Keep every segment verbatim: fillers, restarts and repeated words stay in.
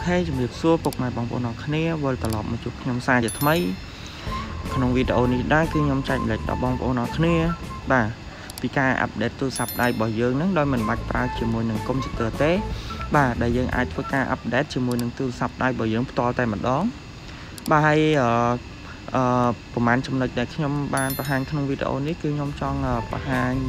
hay chụp việc xua bọc mày bằng bộ nó khné vừa tỏ lọt một chút nhom xa chật mấy trong video này đã khi nhom chạy lệch đọc bong bộ nó khné bà vì ca update tôi sắp đây bỏ dương nắng đôi mình bạch ra chỉ mùi nâng công chức tế bà đại dương ai với ca update chỉ mùi nâng tôi sắp đây bỏ dương to tay mặt đó bà hay ở của màn trong lịch để nhom ban và hàng trong video này cứ nhom cho và hàng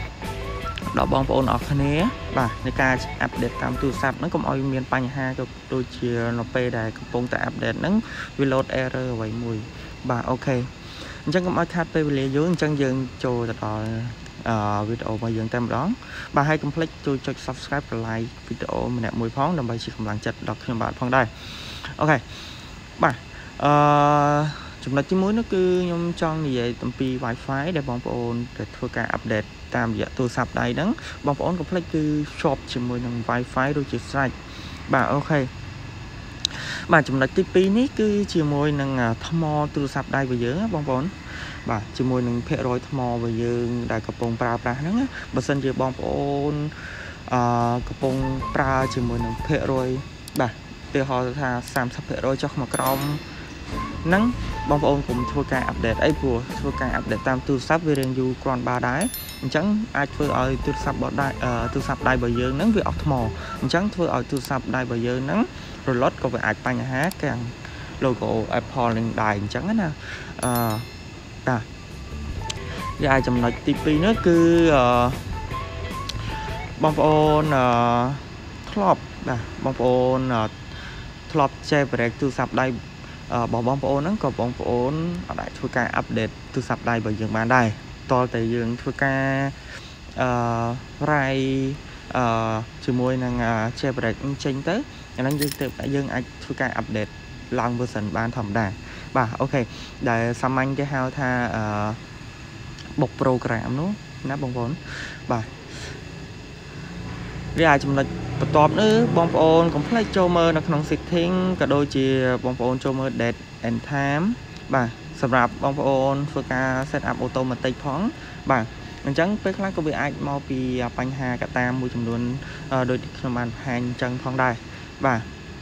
đọc bong bộ nó khné bàในការ update តាមទូរស័ព្ទហ្នឹងកុំឲ្យមានបញ្ហាដូចជានៅពេលដែលកំពុងតែ update ហ្នឹងវា load error អ្វីមួយបាទអូខេអញ្ចឹងកុំឲ្យខាតពេលវេលាយូរអញ្ចឹងយើងចូលទៅដល់អឺវីដេអូរបស់យើងតែម្ដងបាទហើយកុំភ្លេចចូលចុច subscribe និង like វីដេអូម្នាក់មួយផងដើម្បីជាកម្លាំងចិត្តដល់ខ្ញុំបាទផងដែរអូខេបាទអឺចំណុចទីមួយនោះគឺខ្ញុំចង់និយាយអំពី Wi-Fi ដែលបងប្អូនដែលធ្វើការ update តាមរយៈទូរស័ព្ទដៃហ្នឹងបងប្អូនកុំភ្លេចគឺ shop ជាមួយនឹង Wi-Fi ដូចជាស្រេចបាទអូខេបាទចំណុចទីពីរនេះគឺជាមួយនឹងថ្មទូរស័ព្ទដៃរបស់យើងបងប្អូនបាទជាមួយនឹងភាគរយថ្មរបស់យើងដែលកំពុងប្រើប្រាស់ហ្នឹងបើសិនជាបងប្អូនអឺកំពុងប្រើជាមួយនឹងភាគរយបាទឧទាហរណ៍ថា សាមសិបភាគរយ ចុះមកក្រោមហ្នឹងបងប្អូនកុំធ្វើការ update អីព្រោះធ្វើការ update តាមទូរស័ព្ទវារៀងយូរគ្រាន់បើដែរអញ្ចឹងអាចធ្វើឲ្យទូរស័ព្ទរបស់ដៃទូរស័ព្ទដៃរបស់យើងហ្នឹងវាអស់ថ្មអញ្ចឹងធ្វើឲ្យទូរស័ព្ទដៃរបស់យើងហ្នឹងរលត់ក៏វាអាចបញ្ហាទាំង logo Apple នឹងដែរអញ្ចឹងណាអឺបាទវាអាចចំណុចទីពីរនោះគឺអឺបងប្អូនអឺធ្លាប់បាទបងប្អូនធ្លាប់ចែកប្រេកទូរស័ព្ទដៃបងបងប្អូនហ្នឹងក៏បងប្អូនអាចធ្វើការ update ទូរស័ព្ទដៃរបស់យើងបានដែរតលតែយើងធ្វើការអឺរ៉ៃអឺជាមួយនឹង jailbreak ចេញទៅអាហ្នឹងយើងទៅយើងអាចធ្វើការ update ឡើង version បានធម្មតាបាទអូខេដែលសាមញ្ញគេហៅថាអឺបុក program នោះណាបងប្អូនបាទវាអាចចំណុចបន្ទាប់នេះបងប្អូនកុំភ្លេចចូលមើលនៅក្នុង setting ក៏ដូចជាបងប្អូនចូលមើល date and time បាទសម្រាប់បងប្អូនធ្វើការ set up automatic ផងបាទអញ្ចឹងពេលខ្លះក៏វាអាចមកពីបញ្ហាកត្តាមួយចំនួនដូចខ្ញុំបានបង្ហាញអញ្ចឹងផងដែរបាទ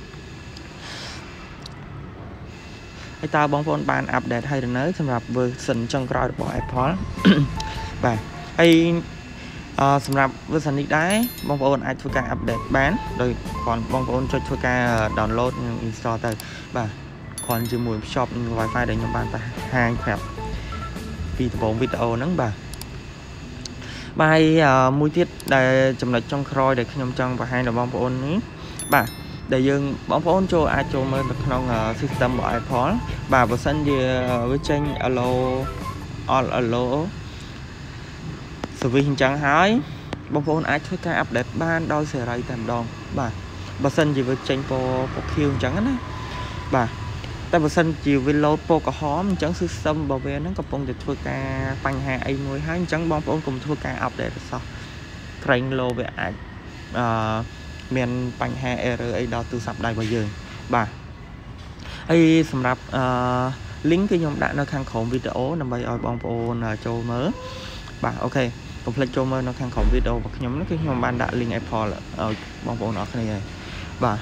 ហើយតើបងប្អូនបាន update ហើយឬនៅសម្រាប់ version ចុងក្រោយរបស់ Apple បាទហើយអឺសម្រាប់ version នេះដែរបងប្អូនអាចធ្វើការ update បានដោយគ្រាន់បងប្អូនចុចធ្វើការ download និង install ទៅបាទគ្រាន់ជាមួយ shop និង Wi-Fi ដែលខ្ញុំបានបង្ហាញប្រាប់ពីដំបូងវីដេអូហ្នឹងបាទបាទមួយទៀតដែលចំណុចចុងក្រោយដែលខ្ញុំចង់បង្ហាញដល់បងប្អូននេះបាទដែលយើងបងប្អូនចូលអាចចូលមើលនៅក្នុង system របស់ Apple បាទបើសិនជាវាចេញ allow all allow service អញ្ចឹងហើយបងប្អូនអាចធ្វើការ update បានដោយសេរីតែម្ដងបាទបើសិនជាវាចេញពណ៌ពណ៌ខៀវអញ្ចឹងណាបាទតែបើសិនជាវា load ពណ៌ក្រហមអញ្ចឹង system របស់វាហ្នឹងកំពុងតែធ្វើការបញ្ហាអីមួយហើយអញ្ចឹងបងប្អូនកុំធ្វើការ update សោះក្រែង low វាអាចអឺមានបញ្ហា error អីដល់ទូរស័ព្ទដៃរបស់យើងបាទហើយសម្រាប់អឺ link គឺខ្ញុំដាក់នៅខាងក្រោមវីដេអូដើម្បីឲ្យបងប្អូនចូលមើលបាទអូខេកុំភ្លេចចូលមើលនៅខាងក្រោមវីដេអូរបស់ខ្ញុំនេះគឺខ្ញុំបានដាក់ link Apple ឲ្យបងប្អូនអរគ្នាហើយបាទ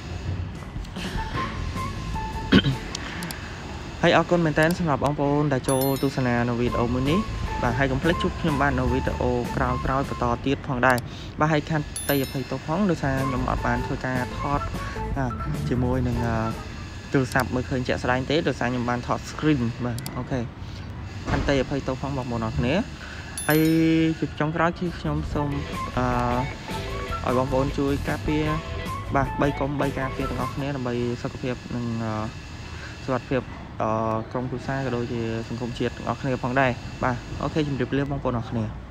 ហើយអរគុណមែនតើសម្រាប់បងប្អូនដែលចូលទស្សនានៅវីដេអូមួយនេះបាទហើយកុំភ្លេចជួបខ្ញុំបាននៅវីដេអូក្រោយៗបន្តទៀតផងដែរបាទហើយខានតីអភ័យទោសផងដោយសារខ្ញុំអត់បានធ្វើការថតជាមួយនឹងទូរស័ព្ទមើលឃើញជាក់ស្ដែងទេដោយសារខ្ញុំបានថត screen បាទអូខេខានតីអភ័យទោសផងបងប្អូនអរគ្នាហើយជាចុងក្រោយគឺខ្ញុំសូមអឺឲ្យបងប្អូនជួយការពារបាទបីកុំបីការពារទាំងអស់គ្នាដើម្បីសុខភាពនិងសុខភាពអឺក្រុមគ្រួសារក៏ដូចជាសង្គមជាតិទាំងអស់គ្នាផងដែរបាទអូខេជម្រាបលាបងប្អូនអរគ្នា